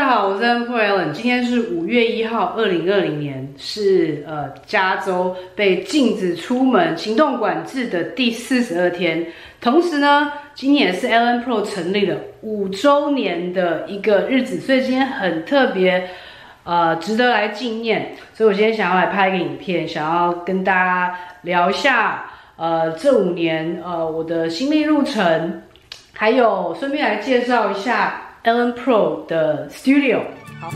好，我是 Ellen。今天是5月1号，2020年，是加州被禁止出门行动管制的第42天。同时呢，今年也是 Ellen Pro 成立了5周年的一个日子，所以今天很特别，值得来纪念。所以我今天想要来拍一个影片，想要跟大家聊一下，这5年我的心历路程，还有顺便来介绍一下 Ellen Pro 的 Studio。好，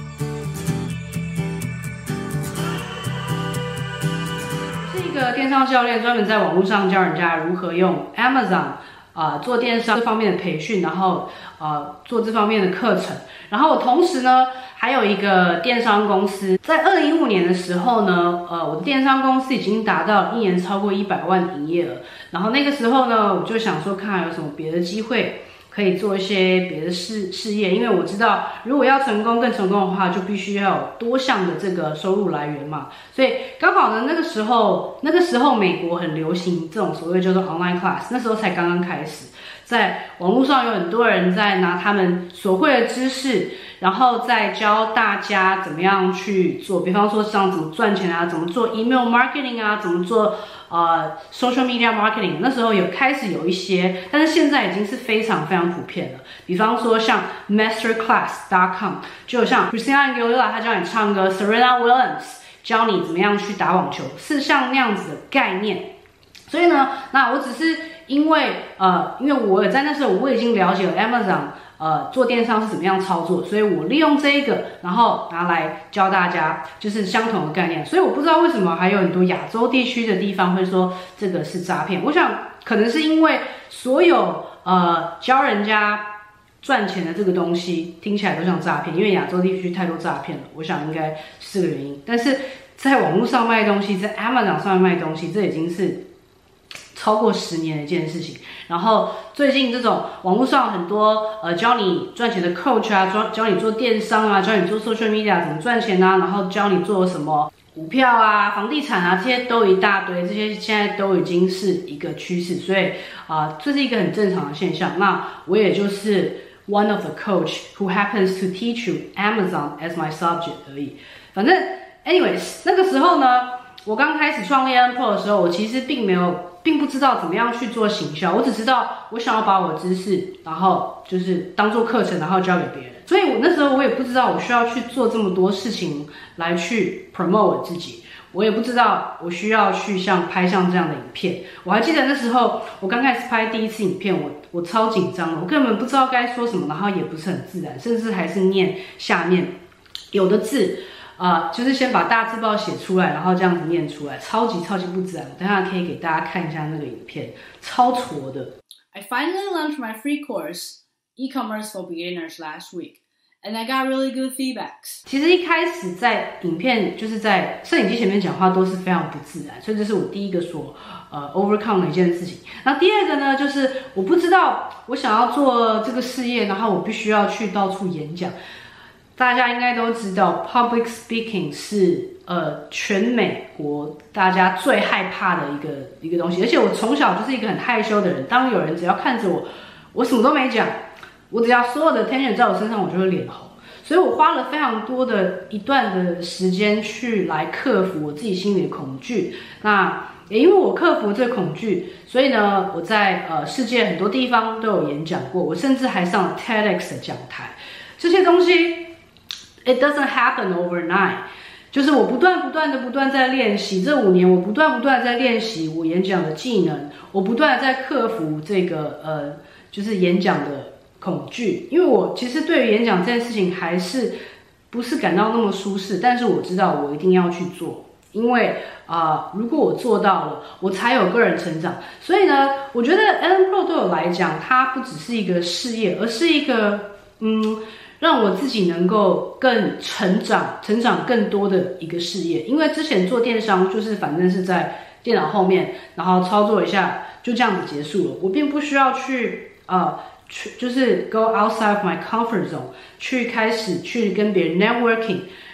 是一个电商教练，专门在网络上教人家如何用 Amazon 做电商这方面的培训，然后做这方面的课程。然后我同时呢还有一个电商公司，在2015年的时候呢，我的电商公司已经达到1年超过100万营业额。然后那个时候呢，我就想说看有什么别的机会。可以做一些别的事业，因为我知道如果要更成功的话，就必须要有多项的这个收入来源嘛。所以刚好呢，那个时候美国很流行这种所谓叫做 online class， 那时候才刚刚开始，在网络上有很多人在拿他们所会的知识，然后再教大家怎么样去做，比方说像怎么赚钱啊，怎么做 email marketing 啊，怎么做social media marketing， 那时候开始有一些，但是现在已经是非常普遍了。比方说像 masterclass.com， 就像 Christina Aguilera 她教你唱歌 ，Serena Williams 教你怎么样去打网球，是像那样子的概念。所以呢，那我只是因为我在那时候我已经了解了 Amazon。做电商是怎么样操作，所以我利用这一个，然后拿来教大家，就是相同的概念。所以我不知道为什么还有很多亚洲地区的地方会说这个是诈骗。我想可能是因为所有教人家赚钱的这个东西听起来都像诈骗，因为亚洲地区太多诈骗了，我想应该是这个原因。但是在网络上卖东西，在 Amazon 上面卖东西，这已经是超过10年的一件事情。然后最近这种网络上很多教你赚钱的 coach 啊，教你做电商啊，教你做 social media 怎么赚钱啊，然后教你做什么股票啊、房地产啊，这些都一大堆，这些现在都已经是一个趋势，所以这是一个很正常的现象。那我也就是 one of the coach who happens to teach you Amazon as my subject 而已。反正 anyways 那个时候呢，我刚开始创立 Ellen Pro 的时候，我其实并不知道怎么样去做行销，我只知道我想要把我的知识，然后就是当做课程，然后教给别人。所以我那时候我也不知道我需要去做这么多事情来去 promote 我自己，我也不知道我需要去拍像这样的影片。我还记得那时候我刚开始拍第一次影片，我超紧张的，我根本不知道该说什么，然后也不是很自然，甚至还是念下面有的字。就是先把大字报写出来，然后这样子念出来，超级不自然。等一下可以给大家看一下那个影片，超挫的。I finally launched my free course, E-commerce for Beginners last week, and I got really good feedbacks. 其实一开始在影片就是在摄影机前面讲话都是非常不自然，所以这是我第一个所overcome 的一件事情。那第二个呢，就是我不知道我想要做这个事业，然后我必须要去到处演讲。大家应该都知道 ，public speaking 是全美国大家最害怕的一个东西。而且我从小就是一个很害羞的人，当有人只要看着我什么都没讲，我只要所有的 attention 在我身上，我就会脸红。所以我花了非常多的一段的时间去来克服我自己心里的恐惧。那也因为我克服这个恐惧，所以呢，我在世界很多地方都有演讲过，我甚至还上了 TEDx 的讲台。这些东西。It doesn't happen overnight， 就是我不断在练习。这5年我不断在练习我演讲的技能，我不断在克服这个就是演讲的恐惧。因为我其实对于演讲这件事情还是不是感到那么舒适，但是我知道我一定要去做，因为如果我做到了，我才有个人成长。所以呢，我觉得 Ellen Pro 对我来讲，它不只是一个事业，而是一个让我自己能够更成长更多的一个事业。因为之前做电商就是反正是在电脑后面，然后操作一下就这样子结束了。我并不需要去就是 go outside of my comfort zone， 开始去跟别人 networking，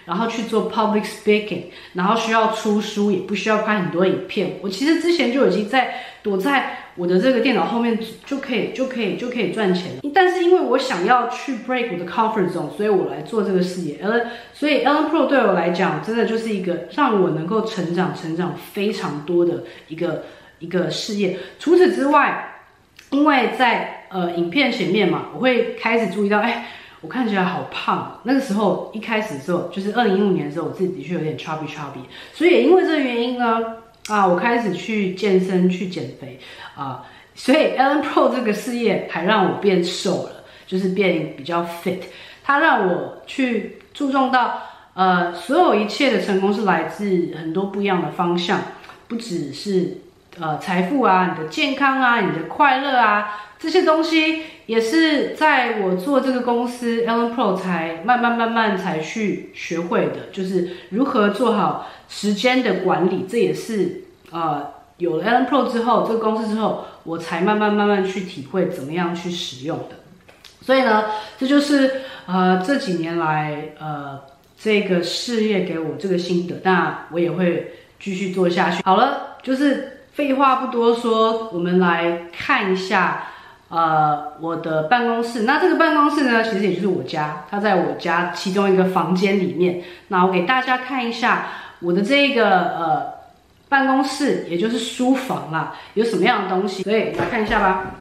然后去做 public speaking， 然后需要出书，也不需要拍很多影片。我其实之前就已经躲在我的这个电脑后面就可以赚钱了。但是因为我想要去 break 我的 comfort zone， 所以我来做这个事业。所以 Ellen Pro 对我来讲，真的就是一个让我能够成长非常多的一个事业。除此之外，因为在影片前面嘛，我会开始注意到，我看起来好胖。那个时候一开始的时候，就是2015年的时候，我自己的确有点 chubby， 所以也因为这个原因呢，我开始去健身去减肥所以 Ellen Pro 这个事业还让我变瘦了，就是变比较 fit。它让我去注重到所有一切的成功是来自很多不一样的方向，不只是财富啊，你的健康啊，你的快乐啊。这些东西也是在我做这个公司 Ellen Pro 才慢慢才去学会的，就是如何做好时间的管理。这也是有了 Ellen Pro 之后，这个公司之后，我才慢慢去体会怎么样去使用的。所以呢，这就是这几年来这个事业给我这个心得，那我也会继续做下去。好了，就是废话不多说，我们来看一下。我的办公室，那这个办公室呢，其实也就是我家，它在我家其中一个房间里面。那我给大家看一下我的这个办公室，也就是书房啦，有什么样的东西，所以来看一下吧。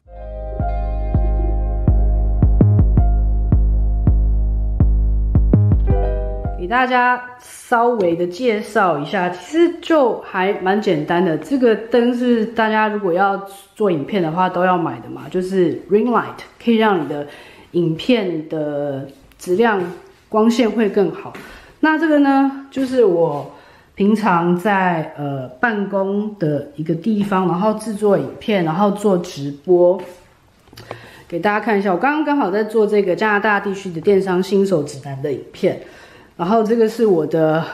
给大家稍微的介绍一下，其实就还蛮简单的。这个灯是大家如果要做影片的话都要买的嘛，就是 ring light， 可以让你的影片的质量光线会更好。那这个呢，就是我平常在办公的一个地方，然后制作影片，然后做直播。给大家看一下，我刚好在做这个加拿大地区的电商新手指南的影片。然后这个是我的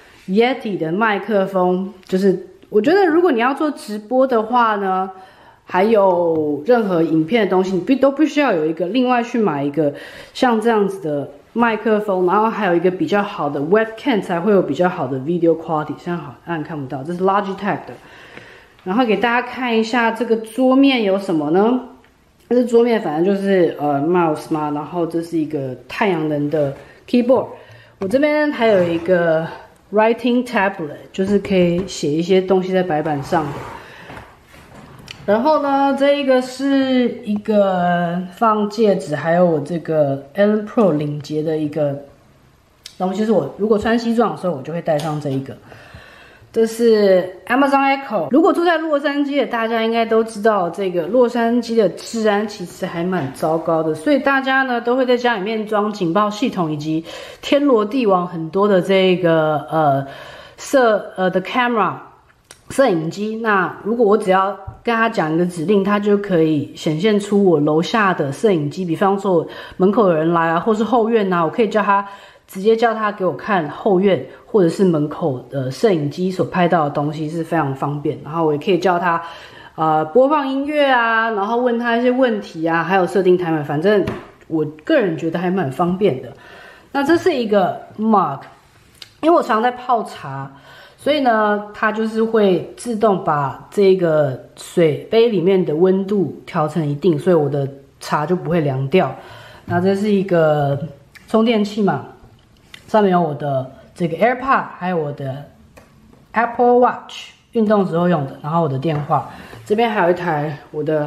Yeti 的麦克风，就是我觉得如果你要做直播的话呢，还有任何影片的东西，你都必须要有一个另外去买一个像这样子的麦克风，然后还有一个比较好的 webcam 才会有比较好的 video quality。现在好像看不到，这是 Logitech 的。然后给大家看一下这个桌面有什么呢？这桌面反正就是mouse 嘛，然后这是一个太阳能的 keyboard。我这边还有一个 writing tablet， 就是可以写一些东西在白板上的。然后呢，这一个是一个放戒指，还有我这个 Ellen Pro 领结的一个东西，就是我如果穿西装的时候，我就会带上这一个。这是 Amazon Echo。如果住在洛杉矶的大家应该都知道，这个洛杉矶的治安其实还蛮糟糕的，所以大家呢都会在家里面装警报系统，以及天罗地网很多的这个的 camera 摄影机。那如果我只要跟他讲一个指令，他就可以显现出我楼下的摄影机，比方说我门口有人来啊，或是后院啊，我可以直接叫他给我看后院或者是门口的摄影机所拍到的东西，是非常方便。然后我也可以叫他播放音乐啊，然后问他一些问题啊，还有设定 timer， 反正我个人觉得还蛮方便的。那这是一个 mug， 因为我常在泡茶，所以呢它就是会自动把这个水杯里面的温度调成一定，所以我的茶就不会凉掉。那这是一个充电器嘛，上面有我的这个 AirPod， 还有我的 Apple Watch 运动时候用的，然后我的电话，这边还有一台我的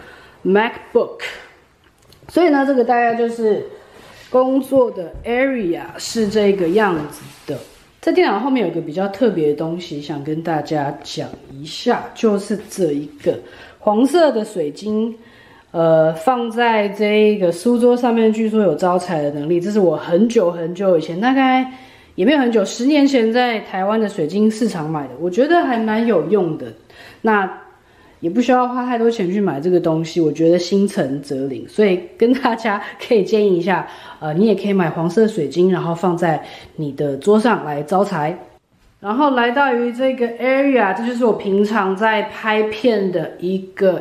MacBook。所以呢，这个大概就是工作的 area 是这个样子的。在电脑后面有个比较特别的东西，想跟大家讲一下，就是这一个黄色的水晶。放在这个书桌上面，据说有招财的能力。这是我很久以前，大概也没有很久，10年前在台湾的水晶市场买的，我觉得还蛮有用的。那也不需要花太多钱去买这个东西，我觉得心诚则灵，所以跟大家可以建议一下，你也可以买黄色水晶，然后放在你的桌上来招财。然后来到于这个 area， 这就是我平常在拍片的一个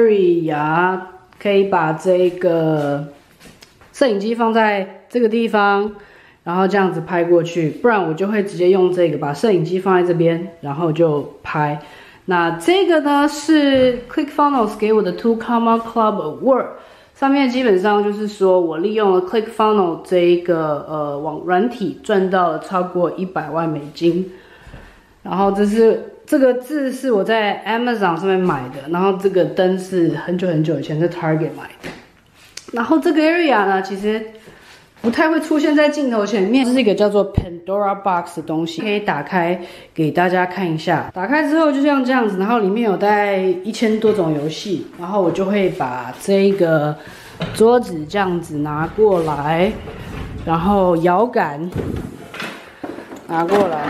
area。可以把这个摄影机放在这个地方， 然后这样子拍过去，不然我就会直接用这个把摄影机放在这边，然后就拍。那这个呢是 ClickFunnels 给我的 Two Comma Club Award， 上面基本上就是说我利用了 ClickFunnels 这一个网软体赚到了超过100万美金。然后这个字是我在 Amazon 上面买的，然后这个灯是很久很久以前在 Target 买的。然后这个 area 呢，其实不太会出现在镜头前面，这是一个叫做 Pandora Box 的东西，可以打开给大家看一下。打开之后就像这样子，然后里面有大概1000多种游戏，然后我就会把这个桌子这样子拿过来，然后摇杆拿过来。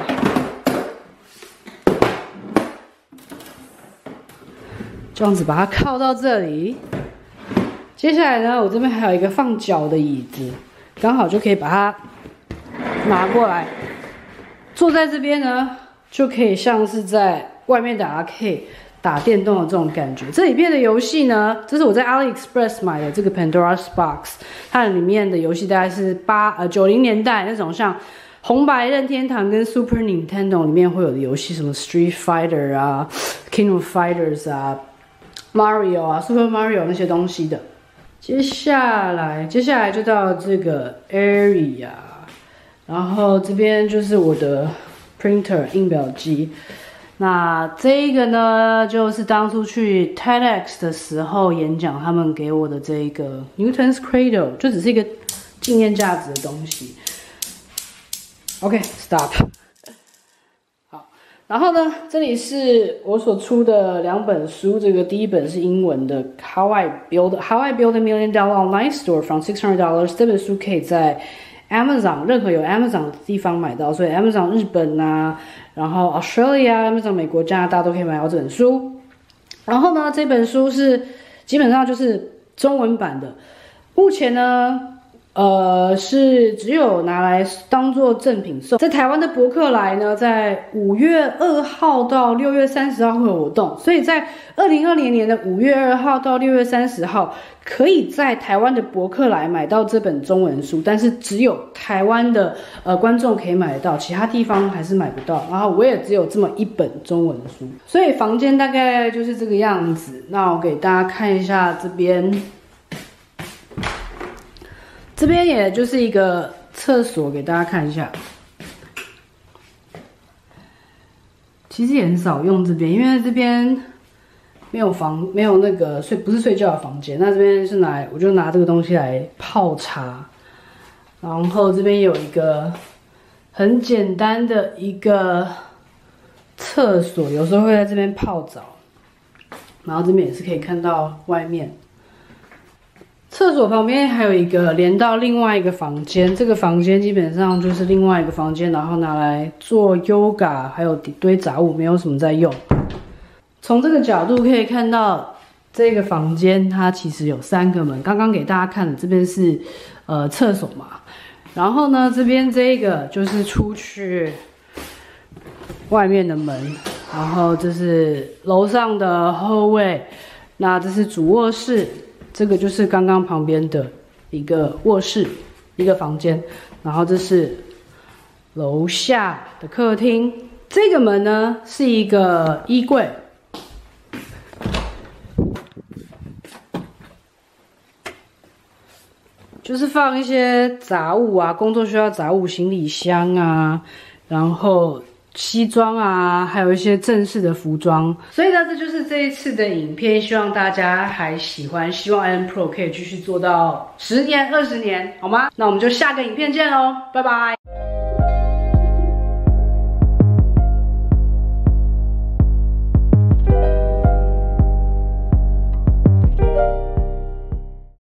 这样子把它靠到这里，接下来呢，我这边还有一个放脚的椅子，刚好就可以把它拿过来，坐在这边呢，就可以像是在外面打 arcade 打电动的这种感觉。这里面的游戏呢，这是我在 AliExpress 买的这个 Pandora's Box， 它里面的游戏大概是90年代那种像红白任天堂跟 Super Nintendo 里面会有的游戏，什么 Street Fighter 啊、King of Fighters 啊。Mario 啊 ，Super Mario 那些东西的。接下来就到这个 area， 然后这边就是我的 printer 印表机。那这个呢，就是当初去 TEDx 的时候演讲，他们给我的这个 Newton's Cradle， 就只是一个纪念价值的东西。OK，stop。然后呢，这里是我所出的2本书，这个第一本是英文的 How I Build a $1 Million Online Store from $600， 这本书可以在 Amazon 任何有 Amazon 的地方买到，所以 Amazon 日本啊，然后 Australia、Amazon 美国、加拿大都可以买到这本书。然后呢，这本书是基本上就是中文版的，目前呢。是只有拿来当做赠品送。在台湾的博客来呢，在5月2号到6月30号会有活动，所以在2020年的5月2号到6月30号，可以在台湾的博客来买到这本中文书，但是只有台湾的观众可以买得到，其他地方还是买不到。然后我也只有这么一本中文书，所以房间大概就是这个样子。那我给大家看一下这边。这边也就是一个厕所，给大家看一下。其实也很少用这边，因为这边没有那个不是睡觉的房间。那这边是我就拿这个东西来泡茶。然后这边有一个很简单的一个厕所，有时候会在这边泡澡。然后这边也是可以看到外面。厕所旁边还有一个连到另外一个房间，这个房间基本上就是另外一个房间，然后拿来做 yoga， 还有堆杂物，没有什么在用。从这个角度可以看到，这个房间它其实有3个门，刚刚给大家看的这边是厕所嘛，然后呢这边这个就是出去外面的门，然后这是楼上的后卫，那这是主卧室。这个就是刚刚旁边的一个卧室，一个房间，然后这是楼下的客厅。这个门呢是一个衣柜，就是放一些杂物啊，工作需要杂物，行李箱啊，然后西装啊，还有一些正式的服装。所以呢，这就是这一次的影片，希望大家还喜欢，希望 Allen Pro 可以继续做到10年、20年，好吗？那我们就下个影片见喽，拜拜。